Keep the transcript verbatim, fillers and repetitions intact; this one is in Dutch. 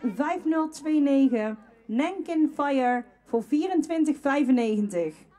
vijf nul twee negen Nankin Fire voor vierentwintig vijfennegentig.